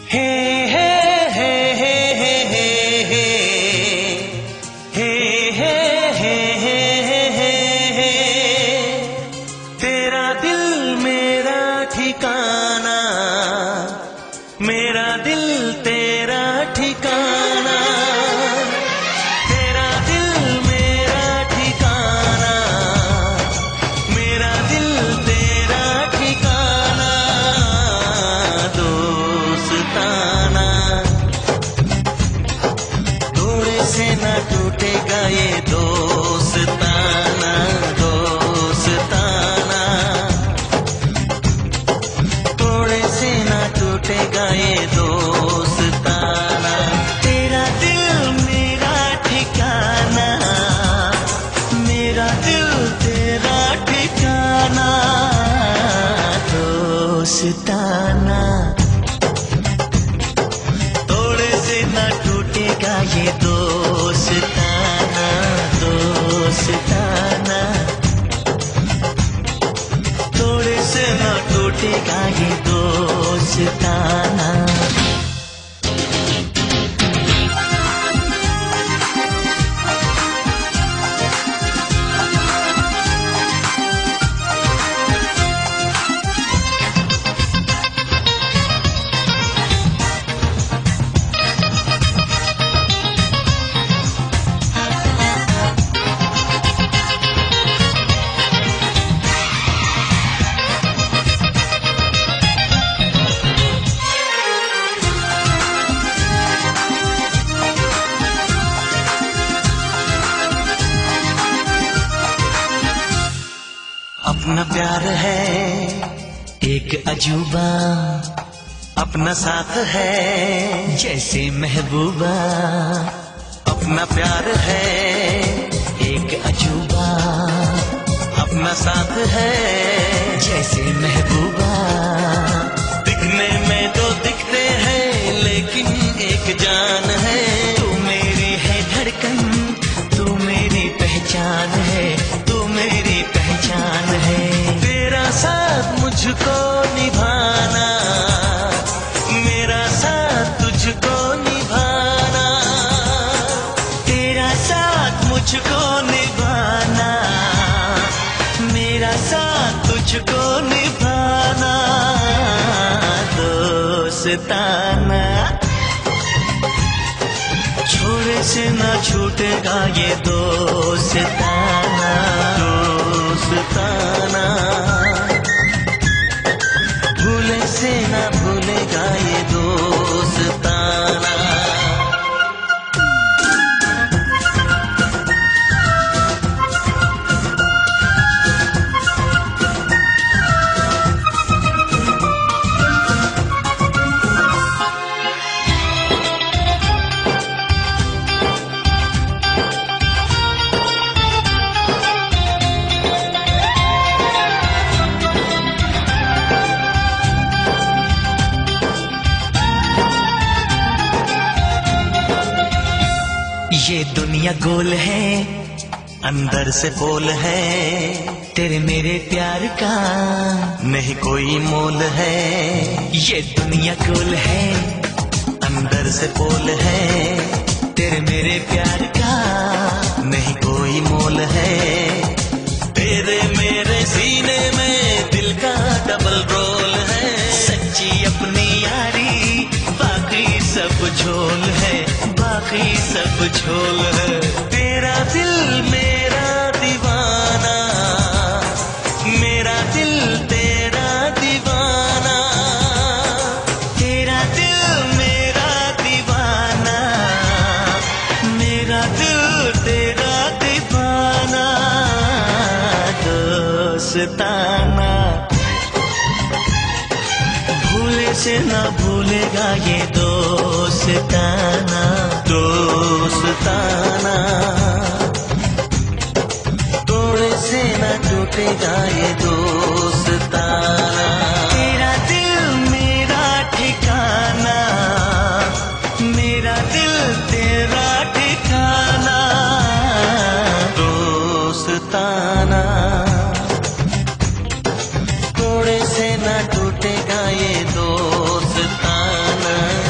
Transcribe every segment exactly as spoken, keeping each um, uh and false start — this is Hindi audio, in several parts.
हे हे हे हे हे हे हे हे हे हे हे हे तेरा दिल मेरा ठिकाना, मेरा दिल तेरा ठिकाना, तेरा दिल मेरा ठिकाना, मेरा दिल तेरा ठिकाना, दोस्ताना। थोड़े से ना टूटेगा ये दोस्ताना, दोस्ताना। थोड़े से ना टूटेगा ये दोस्ताना। तेरा दिल मेरा ठिकाना, मेरा दिल तेरा ठिकाना, दोस्ताना। थोड़े से ना टूटेगा ये दोस्ताना, दोस्ताना। थोड़े से ना टूटेगा ये दोस्ताना। अपना प्यार है एक अजूबा, अपना साथ है जैसे महबूबा। अपना प्यार है एक अजूबा, अपना साथ है जैसे महबूबा। दिखने में तो दिखते हैं लेकिन एक जान है। तू मेरी है धड़कन, तू मेरी पहचान है, तू मेरी पहचान है। तेरा साथ मुझको निभाना, मेरा साथ तुझको निभाना। तेरा साथ मुझको निभाना, मेरा साथ तुझको निभाना, दोस्ताना। छोड़े से ना छूटेगा ये दोस्ताना, दोस्ताना। भूले से ना भूलेगा ये दोस्ताना। ये दुनिया गोल है, अंदर से बोल है। तेरे मेरे प्यार का नहीं कोई मोल है। ये दुनिया गोल है, अंदर से बोल है। तेरे मेरे प्यार का नहीं कोई मोल है। तेरे मेरे सीने में दिल का डबल रोल है। सच्ची अपनी यारी बाकी सब झोल है, बाकी सब झोल है। तेरा दिल मेरा दीवाना, मेरा दिल तेरा दीवाना। तेरा दिल मेरा दीवाना, मेरा दिल तेरा दीवाना, दोस्ताना। भूले से ना भूलेगा ये दोस्ताना, दोस्ताना। तोड़े से ना टूटेगा ये दोस्ताना। तेरा दिल मेरा ठिकाना, मेरा दिल तेरा ठिकाना, दोस्ताना। तोड़े से ना टूटेगा ये दोस्ताना।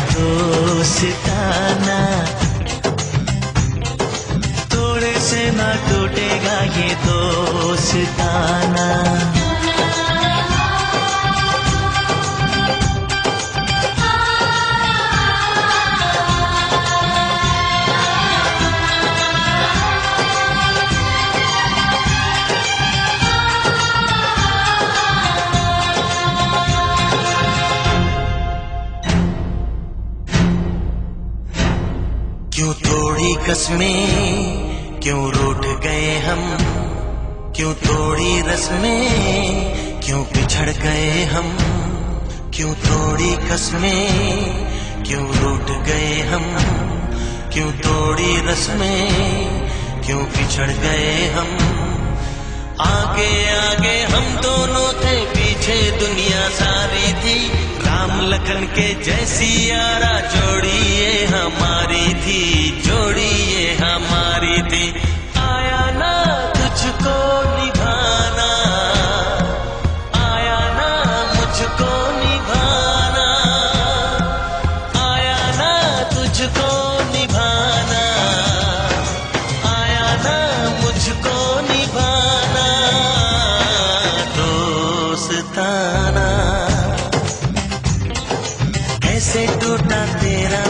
कसमें, क्यों रूठ गए हम, क्यों तोड़ी रस्में, क्यों बिछड़ गए हम, क्यों तोड़ी कसमें, क्यों रूठ गए हम, क्यों तोड़ी रस्में, क्यों बिछड़ गए हम। आगे आगे हम दोनों थे, पीछे दुनिया सारी थी, राम लखन के जैसी यारा जोड़ी ये हमारी थी, जोड़ी ये हमारी थी। आया ना तुझको निभाना, आया ना मुझको निभाना, आया ना तुझको निभाना, आया ना मुझको निभाना। दोस्ताना कैसे टूटा तेरा